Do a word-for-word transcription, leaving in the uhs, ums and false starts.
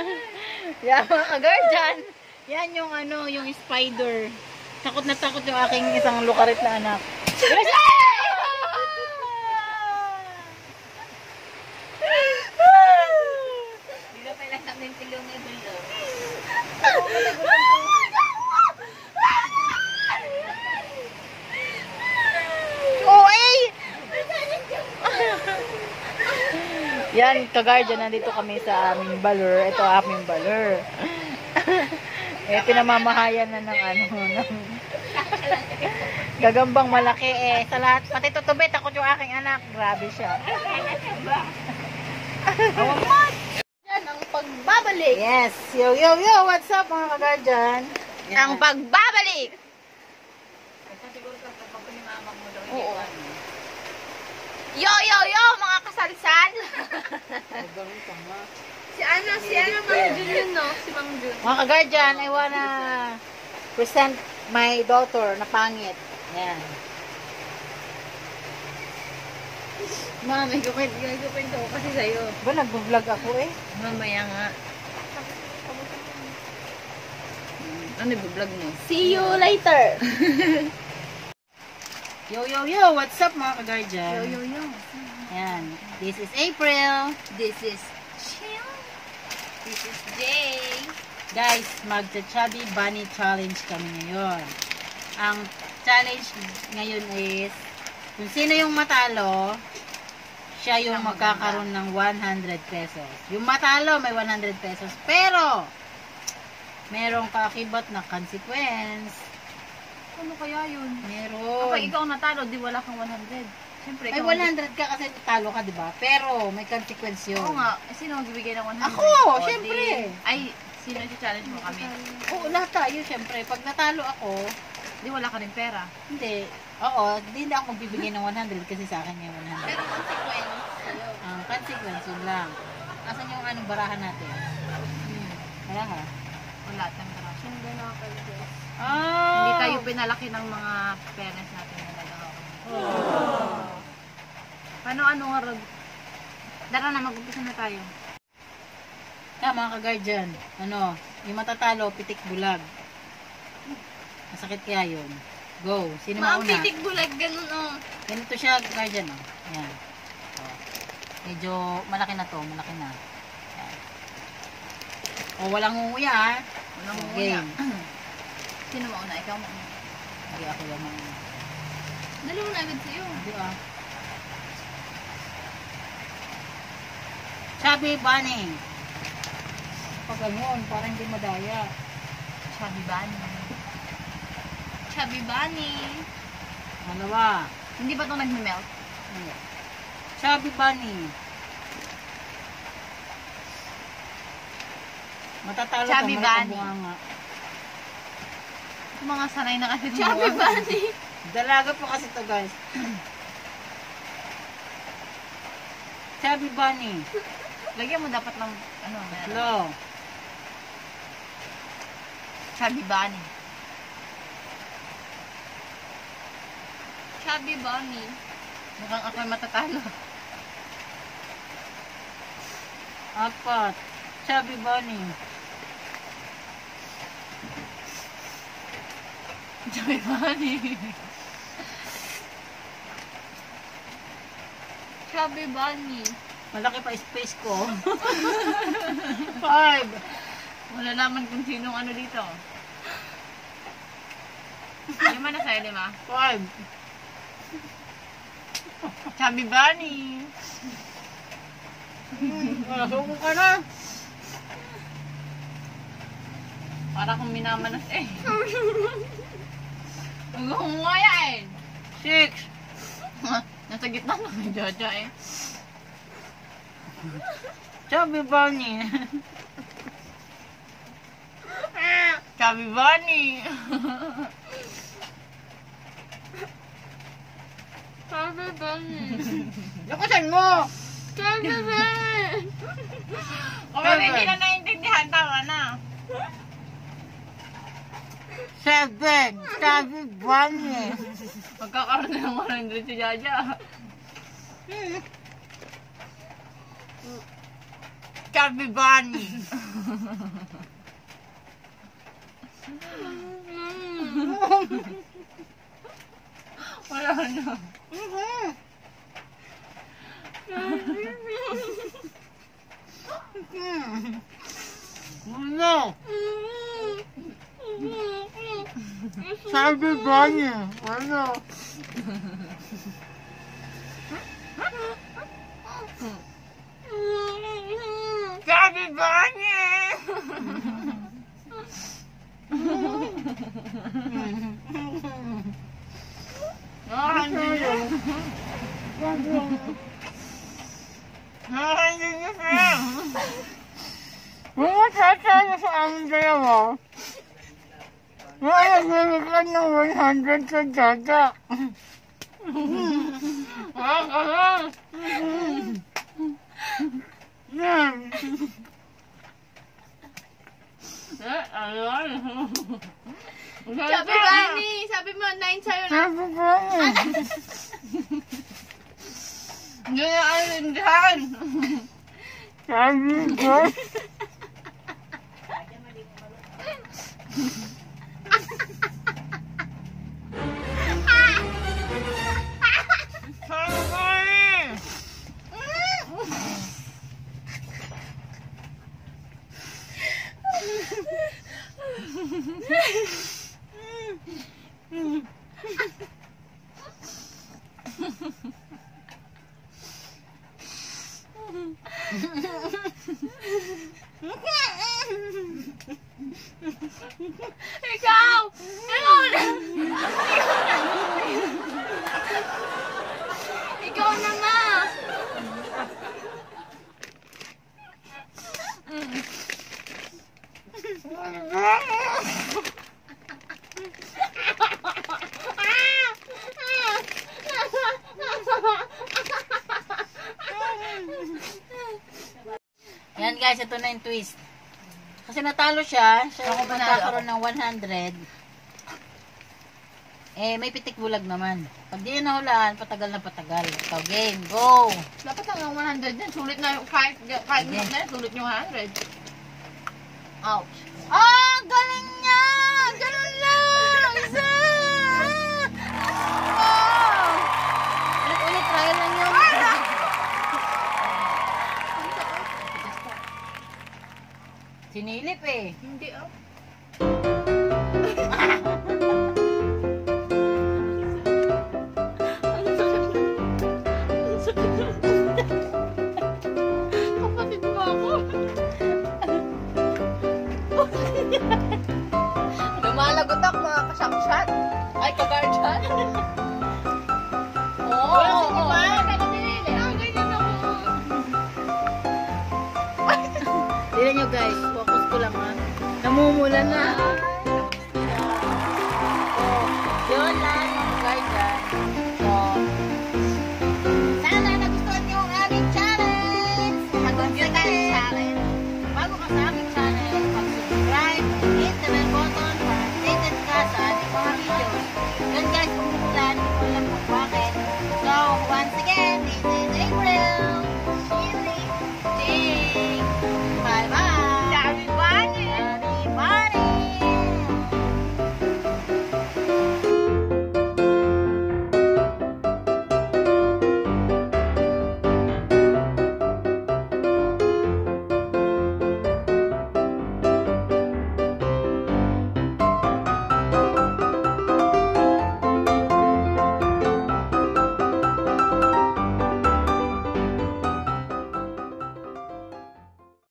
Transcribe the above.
Yan mga ka-guardian. Yan yung ano, yung spider. Takot na takot yung aking isang lukarit na anak. Hindi na pala namin tilong na gulo. Oh, eh! Yan, ka-guardian, nandito kami sa aming balor. Ito aming balor. Eh, pinamamahayan na ng ano, ng gagambang malaki eh. Sa lahat, pati tutubi, takot yung aking anak. Grabe siya. Yan ang pagbabalik. Yes. Yo, yo, yo. What's up mga ka-guardian? Ang pagbabalik. Oo. Yo, yo, yo, mga kasalsal. Si ano, si ano, Mang Jun yun, no? Si Mang Jun. Mga ka-guardian, I wanna present my daughter na pangit. Yan. Ma, may kukwento, may kukwento ko kasi sa'yo. Ba, nag-vlog ako eh. Mamaya nga. Ano i-vlog mo? See you later. Yo, yo, yo. What's up mga ka-guardian? Yo, yo, yo. Yan. This is April. This is Chill. This is Jay. Guys, magcha-chubby bunny challenge kami ngayon. Ang challenge ngayon is kung sino yung matalo, siya yung magkakaroon ng one hundred pesos. Yung matalo may one hundred pesos. Pero, merong kakibat na consequence. Ano kaya yun? Meron. Kapag ikaw natalo, di wala kang one hundred. Siyempre, May ikaw one hundred ka kasi talo ka, di ba? Pero, may consequence yun. Oo nga. Eh, sino magbibigay ng one hundred? Ako, O, syempre. di- Ay, sino yung challenge mo kami? Oo, lahat tayo, syempre. Pag natalo ako, Di wala ka rin pera. hindi. Oo, hindi na ako magbibigay ng one hundred kasi sa akin yung one hundred. Pero consequence. Ang consequence, yun lang. Asan yung anong barahan natin? Hmm. Wala ka? Wala tayong pera. Hindi na ako Ah! Hindi tayo pinalaki ng mga parents natin na nag-ako. Oh. Paano ano nga rag... Dara na, mag-umpisa na tayo. Kaya mga ka-guardian, ano, yung matatalo, pitik bulag. Masakit kaya yun. Go. Sino Ma'am, mauna? pitik bulag, ganun oh. Ganito siya, guardian, oh. Ayan. Oh. Medyo malaki na to, malaki na. Ayan. O, walang umuya, ha? Walang So, umuya. game. Sino mauna? Ikaw mauna. Hindi ako lang mauna. Dali mo na agad sa'yo. Hindi ah. Chubby bunny. Pag ganun, parang hindi madaya. Chubby Bunny. Chubby Bunny. Malawa. Hindi ba ito nag-melt? Hindi. Chubby bunny. Matatalo Chubby ka, malaki bunny. bunganga. Mga sanay na kasi Chubby Bunny. Dalaga po kasi to guys. Chubby bunny. Lagyan mo dapat ng ano, Hello. Chubby Bunny. Chubby Bunny. Mukhang ako'y matatalo. Apat. Chubby bunny. Chubby Bunny. Chubby Bunny. Malaki pa space ko. Five. Wala naman kung sinong ano dito. Lima na sa'yo, lima. Five. Chubby Bunny. Nasuko ka na. Para kung minamanas eh. Huwag-hungayain. Six. Nasa gitna na may Jaja eh. Chubby bunny. Chubby Bunny. Chubby Bunny. Lakasan mo. Chubby Bunny. Kung hindi na naiintindihan, tama na. Seven. Chubby bunny. Magkakaroon na ng one hundred si Jaja. Chubby Bunny. Wala na. Ano? Sabi ba niya? Ano? Chubby Bunny. Nakakandi niya. Nakakandi niya siya. Kung masasaya sa aming dalawa, maaasabi ka ng one hundred sa data. Yan. Ayun. Chubby Bunny! Sabi mo, nine sa'yo na. Sabi ba niya? Hindi na alindahan. Sabi ba? Ikaw! Ikaw na! Ikaw na nga! Yan guys, ito na yung twist. Kasi natalo siya, siya Ako yung panalo, magkakaroon ng one hundred. Eh, may pitik bulag naman. Pag di na nahulaan, patagal na patagal. Ikaw, game, go! Dapat hanggang one hundred yan. Sulit na yung kahit, kahit Sige. minutes na yan, sulit yung one hundred. Ouch. Ah, galing niya! Ganun lang! Isa! Ah! Ulit-ulit, trial lang yun. Sinilip eh. Hindi oh. Kapatid mo ako. Lumalagot ako mga kasyaksyat. Ay, kagardsyan. Oo, Wala oo, si oo. Iba, nakatinili. Ah, ganyan ako. Tignan nyo guys, focus ko lang ha. Namumula na.